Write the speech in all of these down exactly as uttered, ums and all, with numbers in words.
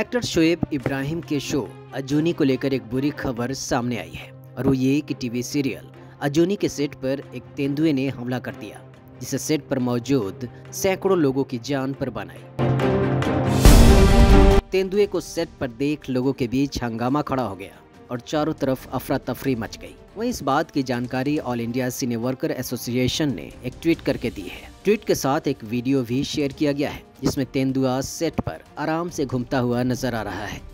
Actor Shoaib Ibrahim के show अजूनी को लेकर एक बुरी खबर सामने आई है और वो ये कि टीवी सीरियल अजूनी के सेट पर एक तेंदुए ने हमला कर दिया, जिसे सेट पर मौजूद सैकड़ों लोगों की जान पर बन आई। तेंदुए को सेट पर देख लोगों के बीच हंगामा खड़ा हो गया और चारों तरफ अफरा तफरी मच गई। वहीं इस बात की जानकारी All India Cine Worker Association ने एक ट्वीट करके दी है। ट्वीट के साथ एक वीडियो भी शेयर किया गया है जिसमें तेंदुआ सेट पर आराम से घूमता हुआ नजर आ रहा है।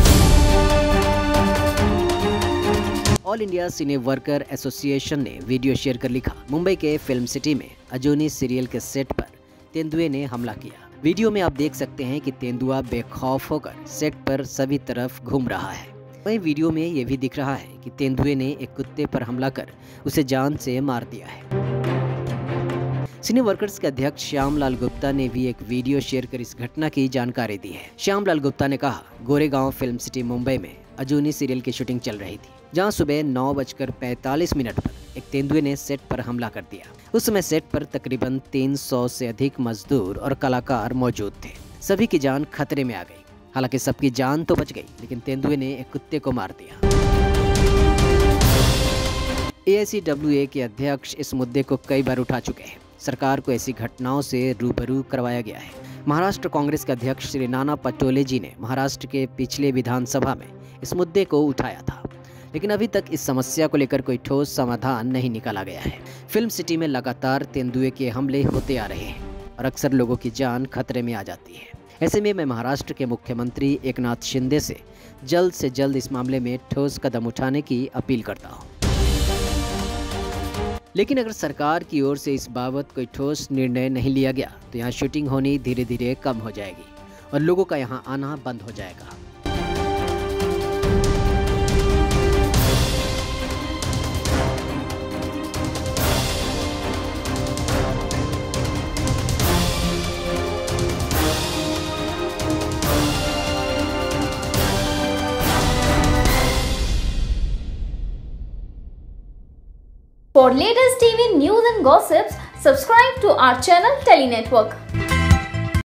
All India Cine Worker Association ने वीडियो शेयर कर लिखा, मुंबई के फिल्म सिटी में अजूनी सीरियल के सेट पर तेंदुए ने हमला किया। वीडियो में आप देख सकते हैं कि तेंदुआ बेखौफ होकर सेट पर सभी तरफ घूम रहा है। वहीं वीडियो में ये भी दिख रहा है कि तेंदुए ने एक कुत्ते पर हमला कर उसे जान से मार दिया है। सिने वर्कर्स के अध्यक्ष श्यामलाल गुप्ता ने भी एक वीडियो शेयर कर इस घटना की जानकारी दी है। श्यामलाल गुप्ता ने कहा, गोरेगांव फिल्म सिटी मुंबई में अजूनी सीरियल की शूटिंग चल रही थी, जहां सुबह नौ बजकर पैंतालीस मिनट पर एक तेंदुए ने सेट पर हमला कर दिया। उस समय सेट पर तकरीबन तीन सौ से अधिक मजदूर और कलाकार मौजूद थे। सभी की जान खतरे में आ गई। हालांकि सबकी जान तो बच गई, लेकिन तेंदुए ने एक कुत्ते को मार दिया। ए आई सी डब्ल्यू ए के अध्यक्ष इस मुद्दे को कई बार उठा चुके हैं। सरकार को ऐसी घटनाओं से रूबरू करवाया गया है। महाराष्ट्र कांग्रेस के अध्यक्ष श्री नाना पटोले जी ने महाराष्ट्र के पिछले विधानसभा में इस मुद्दे को उठाया था, लेकिन अभी तक इस समस्या को लेकर कोई ठोस समाधान नहीं निकाला गया है। फिल्म सिटी में लगातार तेंदुए के हमले होते आ रहे हैं और अक्सर लोगों की जान खतरे में आ जाती है। ऐसे में मैं महाराष्ट्र के मुख्यमंत्री एकनाथ शिंदे से जल्द से जल्द इस मामले में ठोस कदम उठाने की अपील करता हूं। लेकिन अगर सरकार की ओर से इस बाबत कोई ठोस निर्णय नहीं लिया गया तो यहाँ शूटिंग होनी धीरे धीरे कम हो जाएगी और लोगों का यहाँ आना बंद हो जाएगा। For latest T V news and gossips, subscribe to our channel Tele Network.